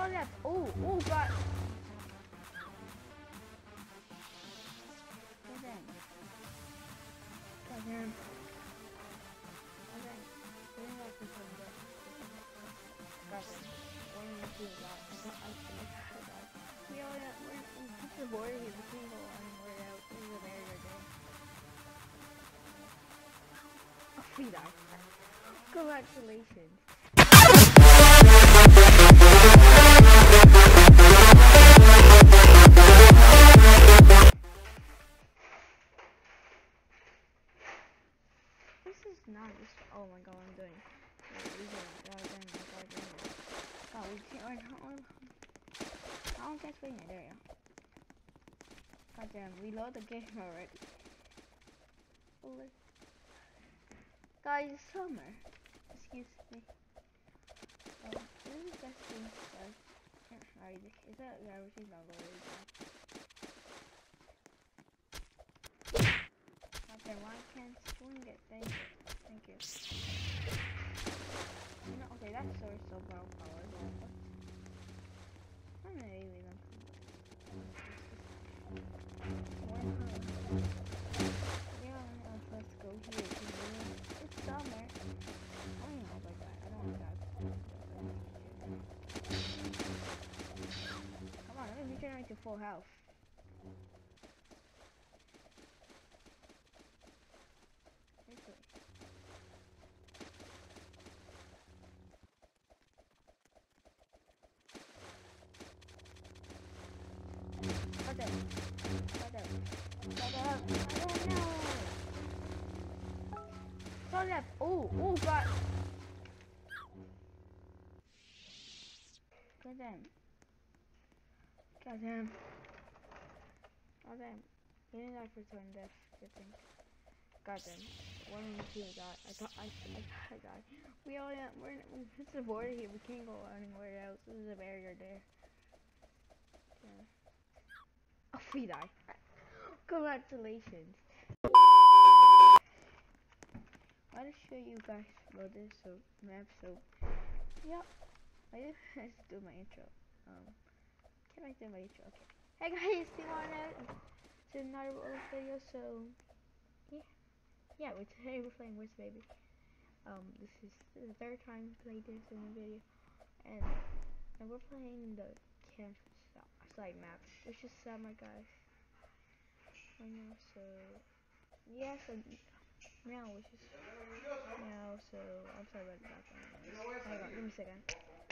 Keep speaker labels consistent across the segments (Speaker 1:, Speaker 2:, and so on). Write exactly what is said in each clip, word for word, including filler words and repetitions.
Speaker 1: Toilet. Oh, oh god. Goddamn. Goddamn. Goddamn. Getting back to some death. Goddamn. One of the two that I don't actually forgot. We all got we're it's the border here, we can't go anywhere else. This is a very good day. Oh, we died. Congratulations. This is not just. Oh my god, I'm doing. We can god damn it, god damn it. God, we can't. I don't. I don't catch me. There you go. God damn, reload the game already. Holy. Guys, it's summer. Excuse me. Um, this is the best thing to start. Alright, is that yeah, everything's not going really bad. Okay, why can't swing it? Thank you. Thank you. You know, okay, that sword's so power powerful. I'm not even up. Yeah, let's go here. It's summer. I don't know about that. I don't want that. Come on, let me regenerate to full health. Oh, oh god. God damn. God damn. God damn. We didn't die for turn death, I think. God damn. One of the two died. I thought I, I, I died. We all yeah, we're it's a border here, we can't go anywhere else. This is a barrier there. Yeah. Oh, we died. Congratulations. I'll just show you guys about this so map so yeah. I just have to do my intro. Um can I do my intro? Okay. Hey guys, see you on that to another Roblox video, so yeah. Yeah, we today we're playing Worst Baby. Um this is, this is the third time we played this in the video. And and we're playing the campsite map. It's just summer guys. I know, so yeah, so now it's just now, so I'm sorry about the background noise. Hang on, give me a second.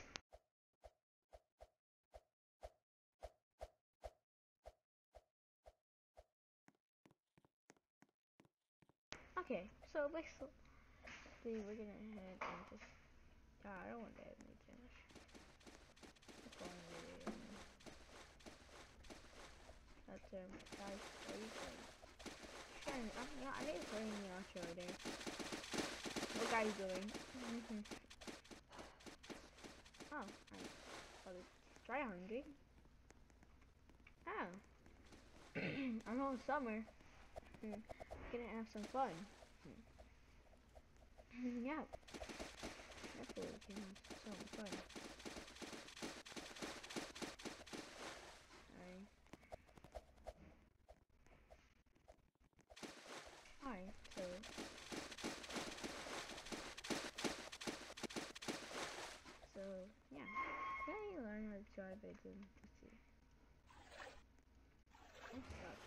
Speaker 1: Okay, so basically we're gonna head and just uh, I don't want that in the channel. It's going really um, that's um guys, are you playing? Trying, I'm not I think it's playing the outro right there. What guys doing? Mm-hmm. Oh, I saw this try hungry. Oh. I know it's summer. Hmm. Gonna have some fun. Hmm. Yeah. Definitely can have some fun. Alright. Alright, so So yeah. Can you learn how to drive it and to see? I'm stuck.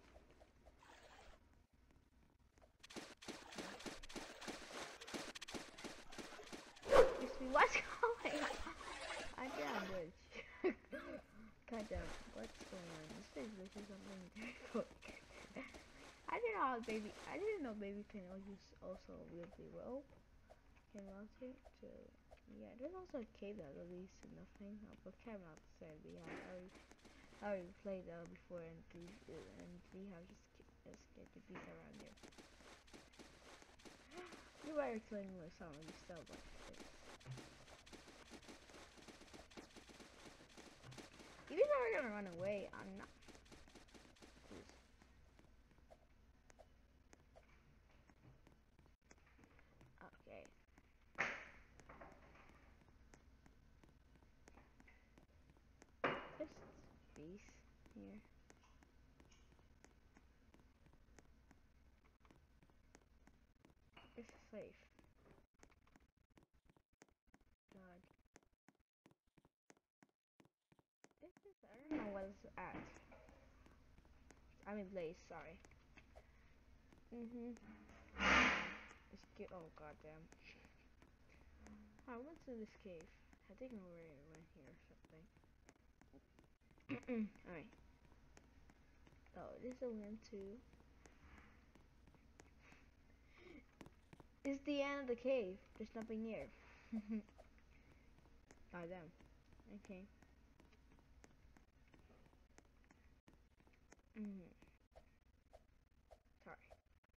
Speaker 1: What's going on? I damn bitch. God damn, what's going on? This is this is something difficult. I didn't know how baby I didn't know baby can use also wield the rope. Can launch it to yeah, there's also a cave that released nothing. Uh, but Camelot said we have already already played uh, before and we uh, and we have just just get the beat around here. You better killing with some of these stuff like this. You guys are gonna run away. I'm not. Please. Okay. base here. It's safe. God. This is, I don't know what it's at. I'm in Blaze, sorry. Mm-hmm. Let's get, oh goddamn. I went to this cave. I think I already went here or something. Alright. Oh, this is a win too. It's the end of the cave. There's nothing here. Goddamn. Okay. Mm. Sorry.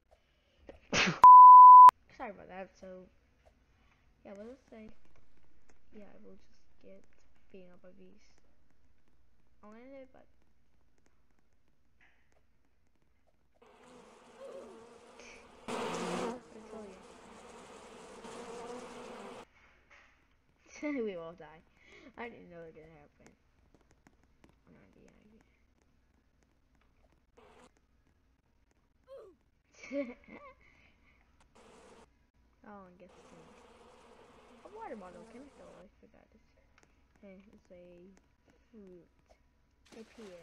Speaker 1: Sorry about that. So, yeah, what let's say, yeah, I will just get beaten up by bees. I'll end it, but I tell you, we all die. I didn't know it was gonna happen. I'm not being oh, and get stung. A water bottle. Can I throw? I forgot this. Hey, it's a fruit. A pear.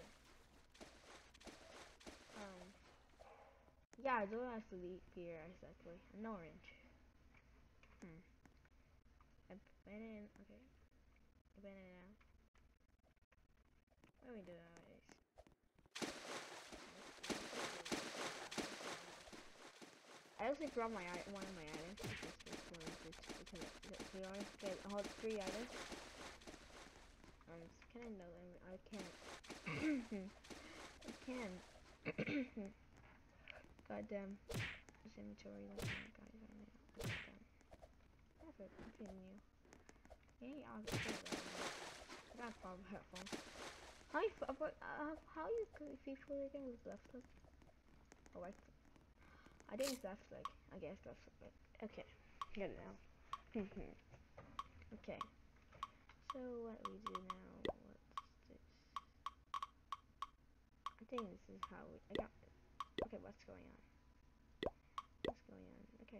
Speaker 1: Um. Yeah, I don't have to eat pear exactly. An orange. Hmm. A banana. Okay. A banana. What do we do nowadays? I also dropped my one of my items because this one is because because we only get all three items. Um, can I know? I can't. I can. Goddamn. This inventory. Like, oh my god, right now. Goddamn. Perfect. Continue. Yeah, I'll get it. I got problem headphones. How you uh, how you people again with left click? Oh, right. I think it's left click. I guess left click. Okay, get it now. Okay. So what we do now? What's this? I think this is how we. I got. Okay, what's going on? What's going on? Okay.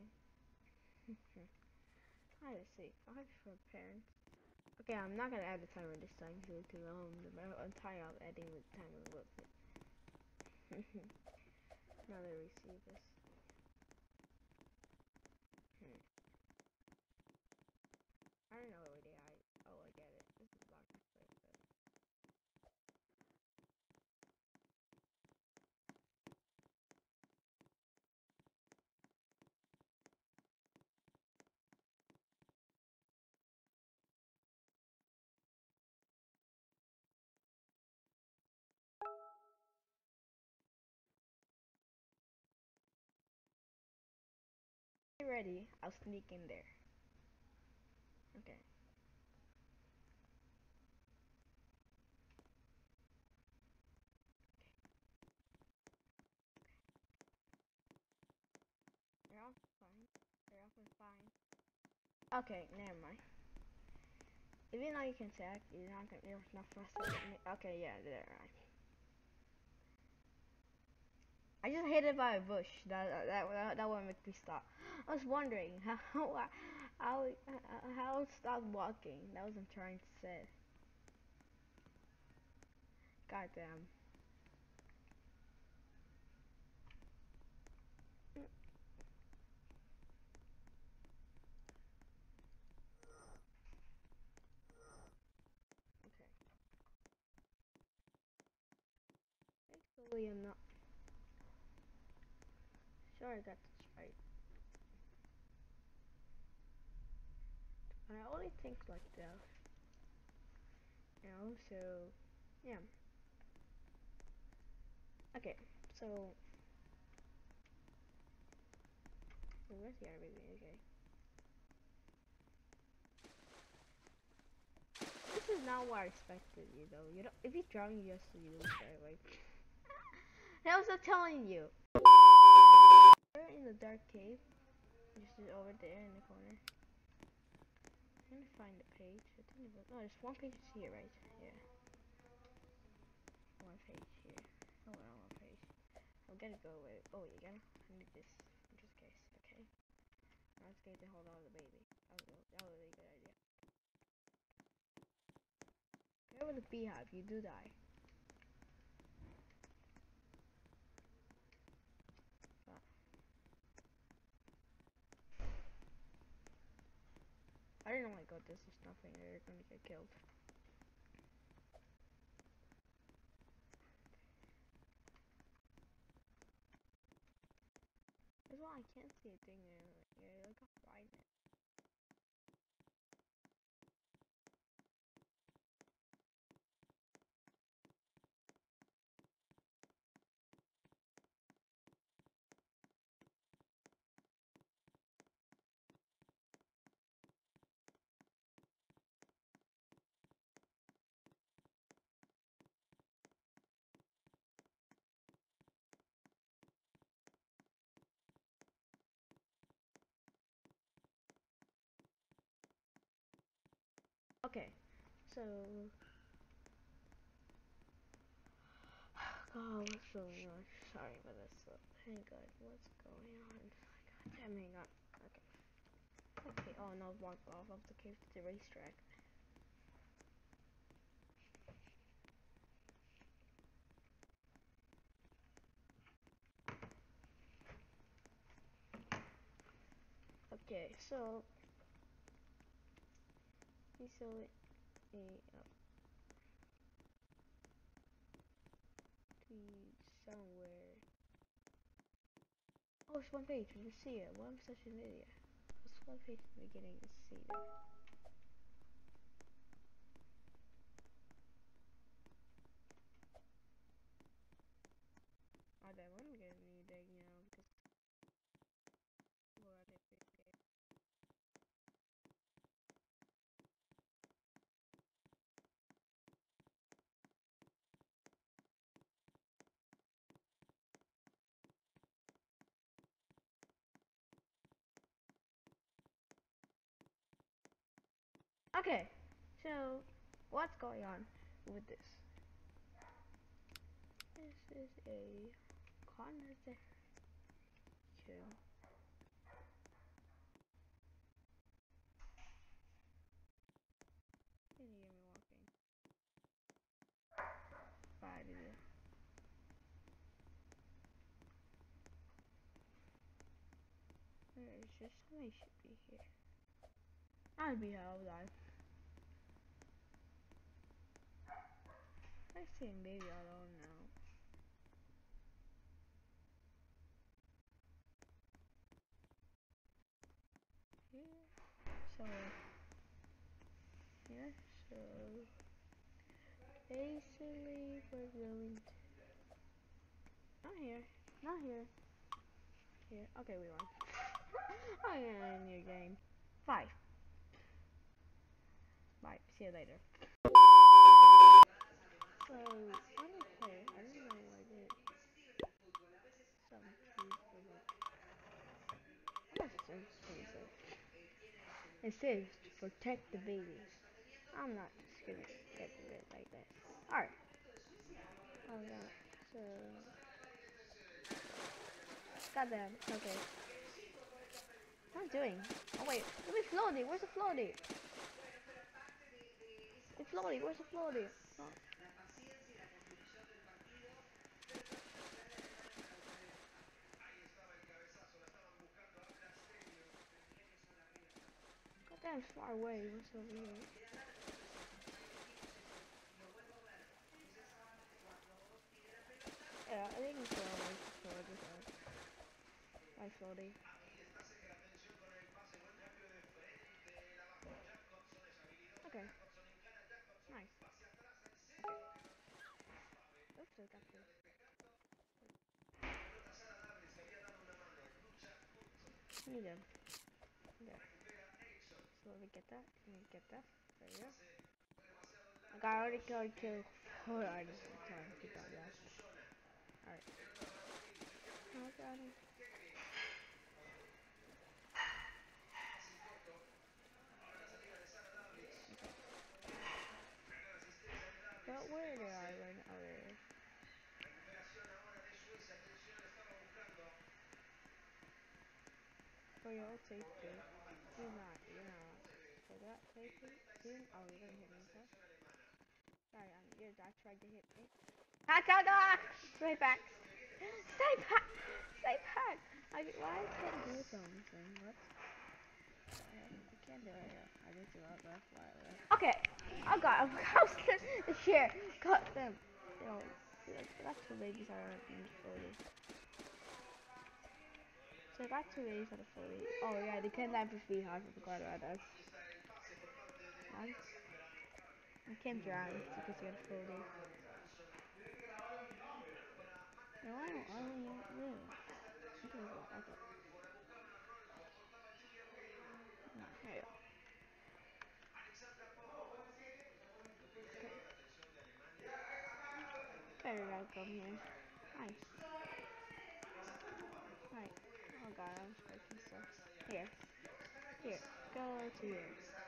Speaker 1: Alright, let's see. Five for parents. Okay, I'm not gonna add the timer this time because um the entire editing with timer was it. Now they receive this. Hmm. I don't know what they I oh I get it. This is block display. Ready? I'll sneak in there. Okay. They're all fine. They're all fine. Okay, never mind. Even though you can check, you're not gonna. You're not frustrated. Okay, yeah, they're right. I just hit it by a bush. That that that, that won't make me stop. I was wondering how how how how it stopped walking. That was what I'm trying to say. Goddamn. Okay. Actually, I'm not sure I got this right. I only think like that. You know, so yeah. Okay, so where's the other baby? Okay. This is not what I expected, you know. You don't. If you drown, you just lose right away. I was not telling you. We're in the dark cave. Just over there in the corner. I'm gonna find the page. I think it was, no, there's one page here, right? Yeah. one page here. Oh, well, one page. I'm gonna go with. Oh, you gonna? I need this in just case. Okay. Now it's going to hold on to the baby. That was a, that was a really good idea. Go with the beehive. You do die. Ah. I didn't want to go this. There's nothing. They're gonna get killed. That's why I can't see a thing there. Yeah, like a fly net. Okay, so God, what's going on? Sorry about this. So, hang on, what's going on? God damn, hang on. Okay. Okay. Oh no, walk off of the cave to the racetrack. Okay, so he saw it. A up to somewhere. Oh, it's one page. You see it. Why am I such an idiot? It's one page in the beginning. You see it. Oh damn, I'm gonna get a new day now because well, I did this game. Okay, so what's going on with this? This is a conversation. Can you hear me walking? Bye, dude. There's just somebody should be here. I'd be hell alive. I see him, baby. I don't know. Here. So yeah. So basically, we're going to. Not here. Not here. Here. Okay, we won. Oh yeah, new game. Five. Bye. See you later. So, I don't play. I don't know what I did. Some people like. What does it say? It says to protect the babies. I'm not just gonna get it like this. Alright. Oh yeah. So. Goddamn. Okay. What am I doing? Oh wait. Let me floaty. Where's the floaty? It's floaty. Where's the floaty? Oh. Goddamn, it's far away. What's over here? Yeah, I think it's far away. So I just uh, I floaty. Okay. Nice. Oops, I got this. Need them. Okay. So let me get that. Let me get that. There we go. Like I already killed two. Hold on, just time. Keep on, yeah. Alright. Oh, got him. Okay. But where did I run? Oh, there. for your own safety, do not, you know, for that safety, do, oh, you're gonna hit me, huh? Sorry, um, your dad tried to hit me. Hack out dog! Stay back! Stay back! Stay back! I, why I can't do something? What? I can't do it. I need to log off while left. Okay, I got him. How's the, the share? Got them. You know, that's two babies are being fully. So I got two babies out of fully. Oh yeah, they can't land for free. I forgot about that. I can't drown because you're fully. No, I don't. I don't live. Okay. No, here you go. Very welcome here. Nice. Right. Oh god, I'm breaking stuff. Here. Here. Go to here.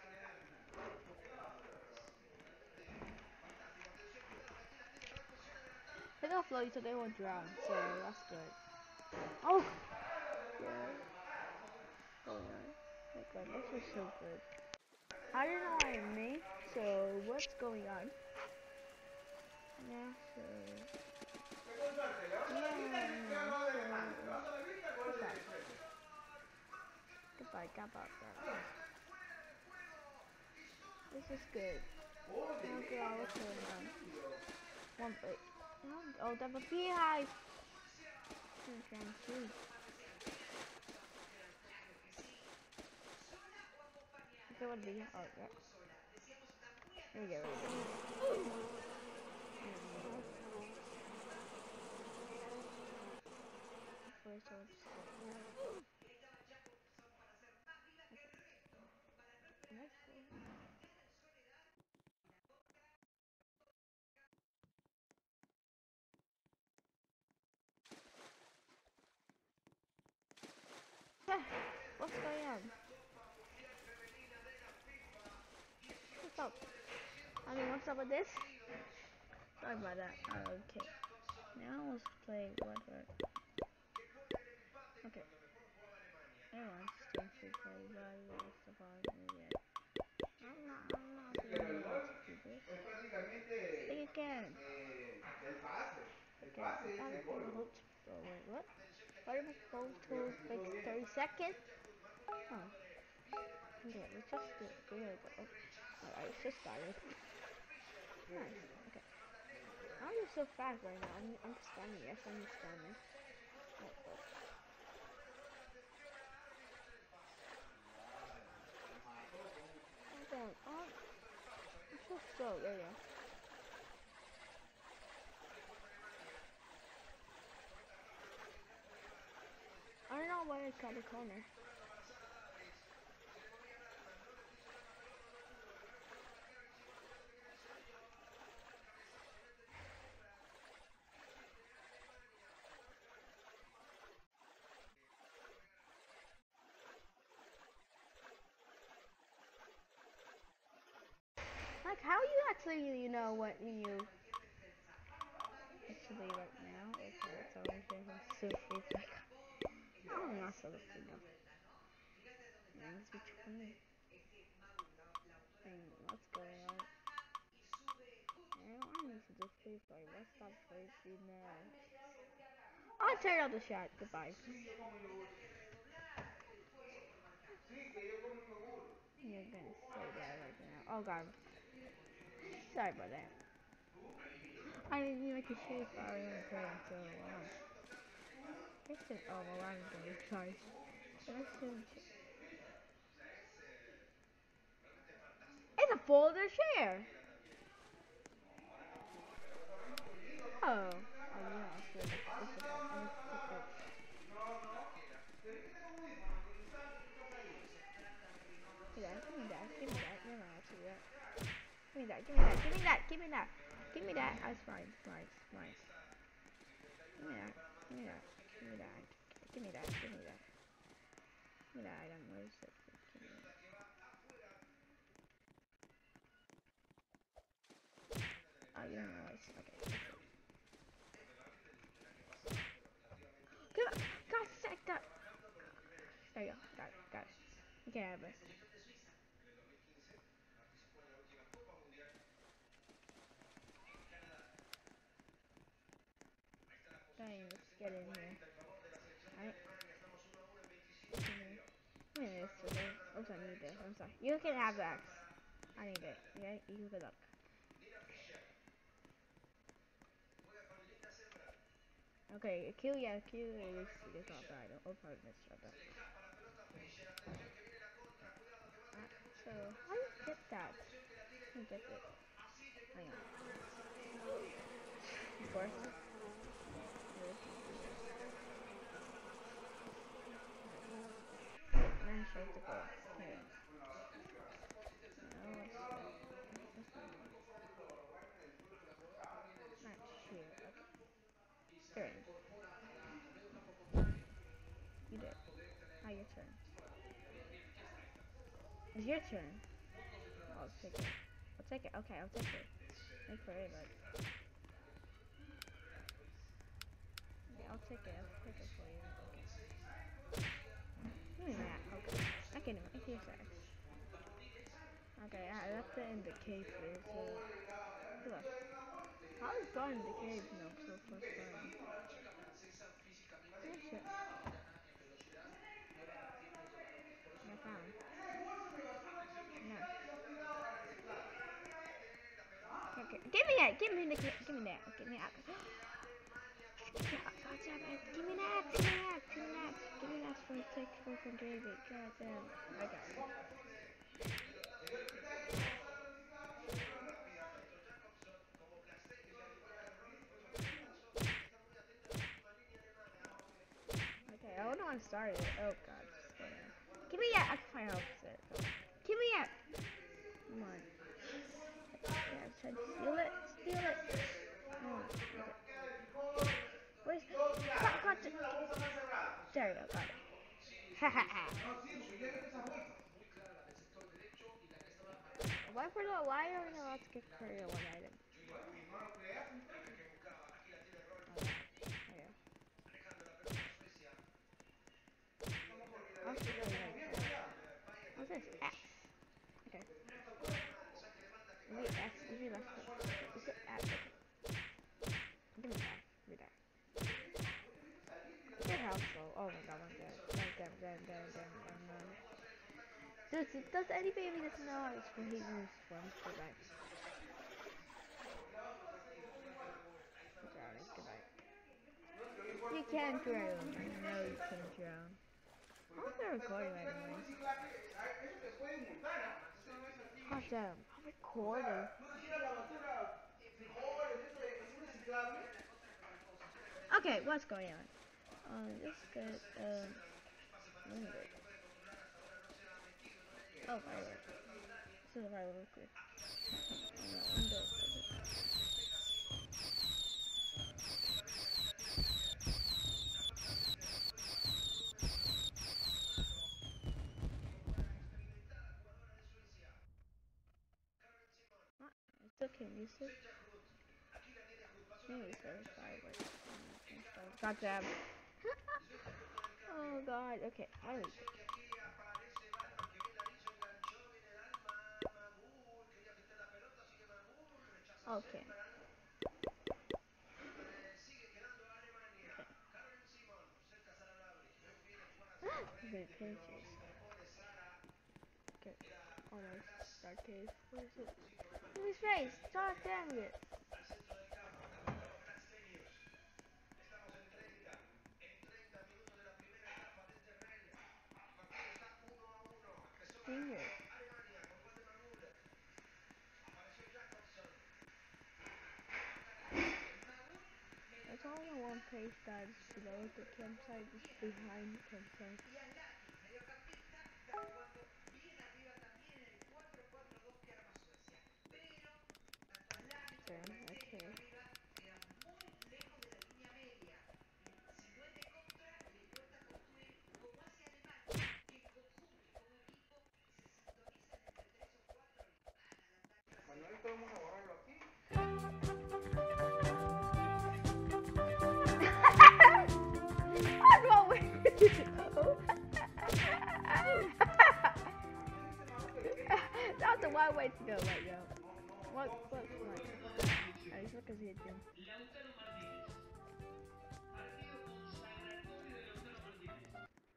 Speaker 1: They got floaty so they won't drown, so that's good. Oh! Yeah. Oh my god, this is so good. I don't know why me, so what's going on? Yeah, so... Yeah, so... Goodbye. Goodbye, goodbye, goodbye. This is good. Oh god, what's going on? One plate. Oh, double beehive! I'm trying to see. Okay, what bee? Oh, yeah. Let me get rid of it. First one. What's going on? What's up? I mean, what's up with this? Sorry about that. Okay. Now let's play what word. Okay. Everyone's doing free play, but what's the problem yet? I'm not, I'm not doing able to do this. Think again. Okay. I'm making a hoop. Oh, wait, what? What am I supposed to like thirty seconds? Oh. Okay, let's just do it. Here we go. Oh. Alright, it's just started. Nice. Okay. How are you so fast right now? I'm, I'm spamming. Yes, I'm spamming. Oh, oh. Okay. Oh, I'm so slow. There you go. I don't know why I cut the corner. Like, how you actually, you know, what when you actually right now? Okay, it's over here. I'm so free. Like, I'm not so free now. Rings between. And what's going on? I need to do free fire. Let's stop free free now. I'll turn on the shot. Goodbye. You're gonna say that right now. Oh god. Sorry about that. I didn't even make a free fire on playing so long. Listen, oh well, I'm going. Sorry. Listen. It's a folder share. Oh. Oh yeah, I should have looked at that. I need to take that. Give me that, give me that, give me that. Never mind, I'll do that. Give me that, give me that, give me that, give me that. Give me that. That's fine, fine, fine. Give me that, give me that, give me that. Give me that, give me that. Give me that item. Where is it? Give me that. Oh, you don't know what it's okay. Come on, guys, check that. There you go, got it. can have it. Dang, let's get in here. Alright. Give me this, okay? Oops, I need this. I'm sorry. You can have that. I need it. Okay? You good luck. Okay, Q, yeah, Q is is not bad. I'll probably miss it. Alright, so how do you get that? How do you get it? Hang on. Force it. Man, shows the goal. Here. No, what's that? What's that? Match here. Okay. Turn. You did. Now your turn. It's your turn. I'll take it. I'll take it. Okay, I'll take it. Make for it, but yeah, I'll take it. I'll take it for you. Okay. Give me that. Okay. I can. Here's that. Okay, I left it in the cave there. So look. How is going in the cave? No, so far fun. Yeah, sure. I found. No. Okay. Give me that. Give me the. Give me that. Give me that. God damn it. Give me that. Give me that. Give me that. Give me that for six for some gravy. God damn. I got it. Okay, I don't know when I started. Oh god. Give me that. I can find out it. Give me that. Come on. Yeah, try to steal it. Steal it. Come on. Okay. Where's got, got the, there you go, got it. Why for the why are we not allowed to get carry one item? Oh, yeah. What's this? What's this? X. Okay. Maybe X. Maybe left click. Is it X? Give me that. Give me that. Good health though. Oh my god, I'm dead. Damn, damn, damn, damn, damn, damn, damn. Does, does any baby doesn't know how to swim? He moves from goodbye. Sorry, goodbye. You can drown. I know you can drown. How's that recording by the way? God damn, I'm recording. Okay, what's going on? Um, this good, um, good. Oh, firework. This is a firework. Good. Oh, no, I'm good. I still can't use it. Maybe it's a firework. God damn. Oh god, okay, I was okay. Good pages. Okay. Almost. Dark cave. What is it? His face! God damn it! Finger. It's only on one page that is below the campsite, is behind the campsite. Damn, okay. What's wrong with you? the wild way to go right now. What, what's my...
Speaker 2: Tomando la selección.
Speaker 1: Ahí es lo que sí tengo.
Speaker 2: Lautaro Martínez. Partido consagratorio de Lautaro Martínez.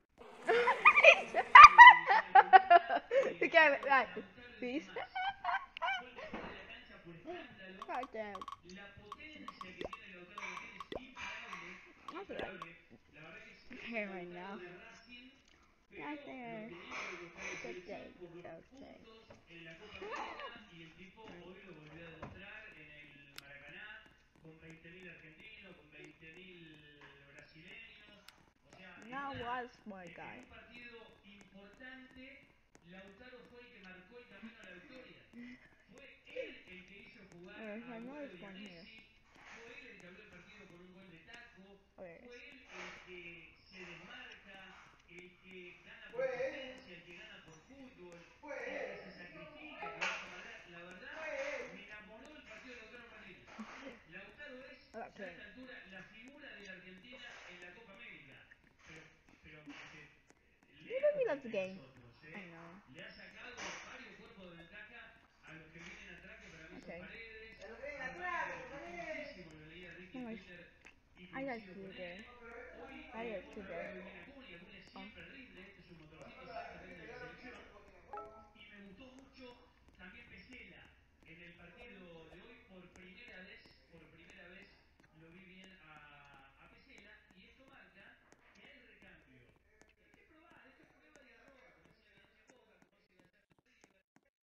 Speaker 2: Hoy con la tribuna eh,
Speaker 1: Okay,
Speaker 2: fue
Speaker 1: right.
Speaker 2: Lautaro y
Speaker 1: Peace.
Speaker 2: no más. Fue el mejor de la cancha por escándalo.
Speaker 1: Right there.
Speaker 2: La potencia que tiene Lautaro Martínez, imparable,
Speaker 1: That's right.
Speaker 2: imparable. La verdad que es el
Speaker 1: Here right
Speaker 2: Lautaro
Speaker 1: now.
Speaker 2: de Racing,
Speaker 1: Right
Speaker 2: pero lo
Speaker 1: there.
Speaker 2: tenía que demostrar en
Speaker 1: Good
Speaker 2: selección
Speaker 1: day.
Speaker 2: por los
Speaker 1: Okay.
Speaker 2: puntos en la Copa América y el tipo
Speaker 1: Right.
Speaker 2: hoy lo volvió a demostrar en el Maracaná con veinte mil argentinos, con veinte mil brasileños. O sea, en,
Speaker 1: Now
Speaker 2: una,
Speaker 1: was my
Speaker 2: en en
Speaker 1: guy.
Speaker 2: un partido importante, Lautaro fue el que marcó el camino a la victoria. Fue él el que hizo jugar
Speaker 1: There's
Speaker 2: a Agüero
Speaker 1: another
Speaker 2: y a
Speaker 1: one here.
Speaker 2: Messi, fue él el que abrió el partido con un gol de taco,
Speaker 1: Oh, there it is.
Speaker 2: fue él el que se desmarca, el que gana por potencia, el que gana por fútbol, el que se sacrifica, que busca marcar. La verdad, me enamoró el partido de Lautaro Martínez. Lautaro es, ya a
Speaker 1: Okay.
Speaker 2: esta altura, la figura de la Argentina en la Copa América. Pero, pero este,
Speaker 1: You don't
Speaker 2: lejos
Speaker 1: love
Speaker 2: de,
Speaker 1: the
Speaker 2: de
Speaker 1: game.
Speaker 2: nosotros,
Speaker 1: I
Speaker 2: ¿eh?
Speaker 1: know.
Speaker 2: Le ha sacado varios cuerpos de ventaja a los que vienen atrás, que para mí son
Speaker 1: Okay.
Speaker 2: Paredes, a Rami, que me gustó muchísimo, lo leía Ricky en
Speaker 1: Anyways,
Speaker 2: Twitter y
Speaker 1: I got
Speaker 2: coincido
Speaker 1: you
Speaker 2: con
Speaker 1: there.
Speaker 2: él. Hoy
Speaker 1: I
Speaker 2: eh,
Speaker 1: got you
Speaker 2: otra vez
Speaker 1: there.
Speaker 2: muy bien Acuña, Acuña
Speaker 1: Oh.
Speaker 2: siempre rinde, este es un motorcito y siempre rinde en la selección. Y me gustó mucho también Pesela en el partido de hoy, por primera vez, por primera vez lo vi bien a, a Pesela, y esto marca que hay recambio. Hay que probar, esto es prueba y error, como hacía Bianchi en Boca, como hace Gallardo en River.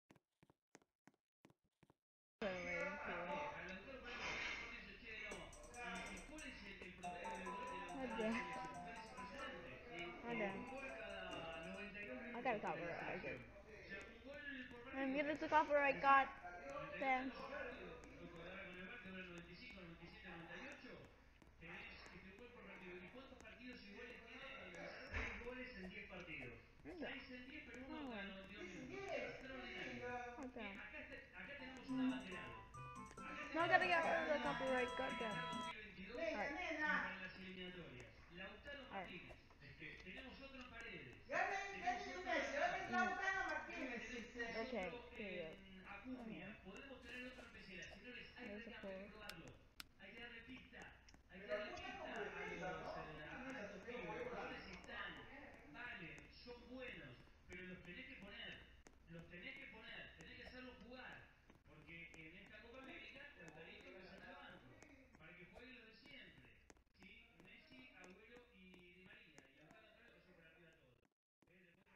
Speaker 2: Eh, a Lautaro por ahí lo ponen, lo ponen y dice, che, no. ¿Y, y cuál es el, el promedio de gol de Lautaro en la
Speaker 1: Okay.
Speaker 2: selección? Fer, es impresionante.
Speaker 1: I
Speaker 2: Eh,
Speaker 1: know.
Speaker 2: un gol cada noventa y dos
Speaker 1: I got a
Speaker 2: minutos tiene la
Speaker 1: copyright. I did.
Speaker 2: selección. O sea, un gol por
Speaker 1: And
Speaker 2: partido,
Speaker 1: give
Speaker 2: Fer.
Speaker 1: it to copyright,
Speaker 2: ¿En
Speaker 1: God.
Speaker 2: serio? noventa y dos
Speaker 1: Then.
Speaker 2: minutos por partido. Hoy con- ahora con el bar que dura noventa y cinco, noventa y siete, noventa y ocho. Tenés este, un gol por partido. ¿Y cuántos partidos iguales tiene Lautaro? Seis goles en diez partidos.
Speaker 1: Okay.
Speaker 2: Seis en diez, pero uno
Speaker 1: Oh,
Speaker 2: cada
Speaker 1: well.
Speaker 2: noventa y dos minutos. Extraordinario. Eh,
Speaker 1: Okay.
Speaker 2: acá, está, acá tenemos un abanderado. Acá
Speaker 1: No, I
Speaker 2: tenemos
Speaker 1: gotta
Speaker 2: un
Speaker 1: get rid of the
Speaker 2: abanderado
Speaker 1: copyright. God
Speaker 2: para
Speaker 1: damn.
Speaker 2: Qatar dos mil veintidós
Speaker 1: Alright.
Speaker 2: y para las eliminatorias. Lautaro
Speaker 1: Alright.
Speaker 2: Martínez. Es que tenemos otro en Paredes. Tenemos otro en Rami. Creo que tenemos
Speaker 1: Okay,
Speaker 2: otro
Speaker 1: here you go.
Speaker 2: en
Speaker 1: Right here.
Speaker 2: Acuña. Podemos tener otro en Pesela. Señores, hay
Speaker 1: There's a
Speaker 2: recambio, hay que
Speaker 1: pull.
Speaker 2: probarlo. Hay que darle pista. Hay que darle pista a los, eh, a, a estos pibes. Los jugadores están, valen, son buenos, pero los tenés que poner. Los tenés que poner, tenés que hacerlos jugar. Porque en esta Copa América, Lautarito empezó en el banco. Para que jueguen los de siempre. ¿Sí? Messi, Agüero y Di María. Y Lautaro entró y le pasó por arriba a todos. ¿Eh? Después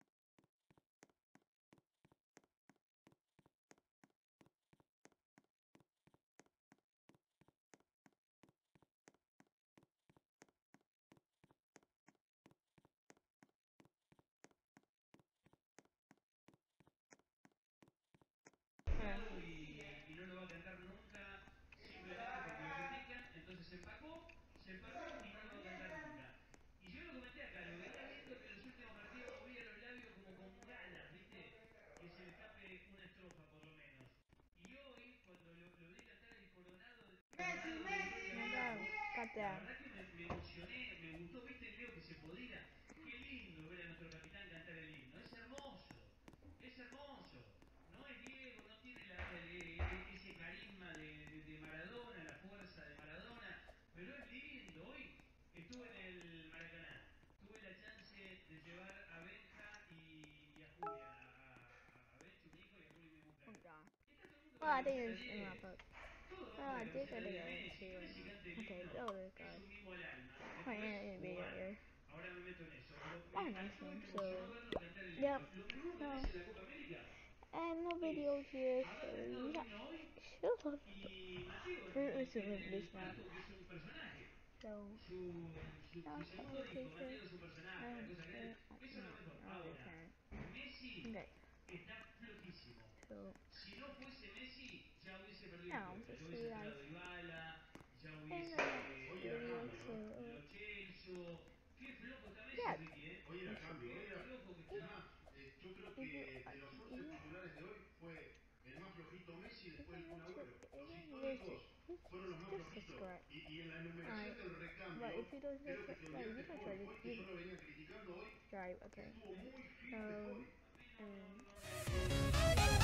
Speaker 1: Alright.
Speaker 2: y, y no lo va a cantar nunca simplemente porque lo critican. Entonces se empacó, se empacó y no lo va a cantar nunca. Y yo lo comenté acá, lo venía viendo que en los últimos partidos movía los labios como con ganas, ¿viste? Que se le escape una estrofa por lo menos. Y hoy, cuando lo, lo vi cantar el coronado de, coronado de gloria
Speaker 1: Oh,
Speaker 2: viejo,
Speaker 1: God. God
Speaker 2: la
Speaker 1: damn.
Speaker 2: verdad que me, me emocioné, me gustó, ¿viste, Leo, que se podía? Qué lindo ver a nuestro capitán cantar el himno, es hermoso, es hermoso. No es Diego, no tiene la, el, el, ese carisma de, de, de Maradona, la fuerza de Maradona, pero es lindo. Hoy estuve en el Maracaná, tuve la chance de llevar a Benja y, y a Julia, a, a, a Benchu, mi hijo, y a Juli, mi mujer.
Speaker 1: Oh, God.
Speaker 2: Y está todo el mundo con
Speaker 1: Well,
Speaker 2: la
Speaker 1: I think
Speaker 2: camiseta
Speaker 1: it's in my
Speaker 2: diez.
Speaker 1: book.
Speaker 2: Todos van
Speaker 1: Well,
Speaker 2: con la
Speaker 1: I think
Speaker 2: camiseta
Speaker 1: I
Speaker 2: diez
Speaker 1: think
Speaker 2: de
Speaker 1: I can
Speaker 2: Messi.
Speaker 1: see
Speaker 2: Que
Speaker 1: right
Speaker 2: Messi cante el
Speaker 1: now. Okay,
Speaker 2: himno
Speaker 1: builder
Speaker 2: es
Speaker 1: God.
Speaker 2: un mimo al alma.
Speaker 1: Right,
Speaker 2: Después,
Speaker 1: yeah, video
Speaker 2: jugar.
Speaker 1: here.
Speaker 2: Ahora me meto en eso. Pero me
Speaker 1: Oh, nice
Speaker 2: encantó y
Speaker 1: one.
Speaker 2: me
Speaker 1: So,
Speaker 2: emocionó verlo cantar el
Speaker 1: yep.
Speaker 2: himno. Lo mejor de
Speaker 1: No.
Speaker 2: Messi en la Copa América
Speaker 1: And no
Speaker 2: es
Speaker 1: video here, so
Speaker 2: haber cantado el
Speaker 1: yeah.
Speaker 2: himno hoy
Speaker 1: Still love
Speaker 2: y Mateo en
Speaker 1: fruitless
Speaker 2: el,
Speaker 1: to
Speaker 2: en
Speaker 1: live this
Speaker 2: el
Speaker 1: map.
Speaker 2: palco, que es un personaje.
Speaker 1: So,
Speaker 2: Su, su,
Speaker 1: now
Speaker 2: su
Speaker 1: it's
Speaker 2: segundo
Speaker 1: all
Speaker 2: hijo,
Speaker 1: picture.
Speaker 2: Mateo es un personaje, la
Speaker 1: And,
Speaker 2: cosa grande.
Speaker 1: uh,
Speaker 2: Eso es
Speaker 1: no,
Speaker 2: lo mejor.
Speaker 1: I really
Speaker 2: Ahora,
Speaker 1: can't.
Speaker 2: Messi
Speaker 1: Okay.
Speaker 2: está flojísimo.
Speaker 1: So,
Speaker 2: Si no fuese Messi, ya hubiese perdido el
Speaker 1: now,
Speaker 2: puesto.
Speaker 1: just
Speaker 2: Ya
Speaker 1: see
Speaker 2: hubiese
Speaker 1: guys
Speaker 2: entrado Dybala, ya
Speaker 1: in the next
Speaker 2: hubiese
Speaker 3: Hoy era
Speaker 1: video,
Speaker 3: cambio,
Speaker 1: so,
Speaker 3: ¿eh?
Speaker 2: Lo Celso. Qué flojo está Messi,
Speaker 1: yeah.
Speaker 2: Ricky, ¿eh?
Speaker 3: Hoy era cambio, hoy
Speaker 2: Qué
Speaker 3: era...
Speaker 2: flojo que
Speaker 3: Es
Speaker 2: está.
Speaker 3: más, eh, yo creo
Speaker 1: If you,
Speaker 3: que
Speaker 1: uh,
Speaker 3: de los once
Speaker 1: yeah.
Speaker 3: titulares de hoy fue el más flojito Messi y después el
Speaker 1: Isn't
Speaker 3: Kun
Speaker 1: it
Speaker 3: Agüero. Los
Speaker 1: isn't legit?
Speaker 3: históricos
Speaker 1: Just,
Speaker 3: fueron los más
Speaker 1: just
Speaker 3: flojitos.
Speaker 1: subscribe.
Speaker 3: Y, y en la enumeración
Speaker 1: Alright.
Speaker 3: del
Speaker 1: But
Speaker 3: recambio,
Speaker 1: if you don't
Speaker 3: creo que
Speaker 1: subscribe,
Speaker 3: te
Speaker 1: like, you
Speaker 3: olvidaste
Speaker 1: don't
Speaker 3: Foy.
Speaker 1: try to,
Speaker 3: Foy que
Speaker 1: you
Speaker 3: yo lo venía criticando hoy,
Speaker 1: subscribe, okay.
Speaker 3: estuvo muy firme
Speaker 1: Um,
Speaker 3: Foy.
Speaker 2: A mí
Speaker 1: I
Speaker 2: no, no,
Speaker 1: mean,
Speaker 2: no, no, no, no, no.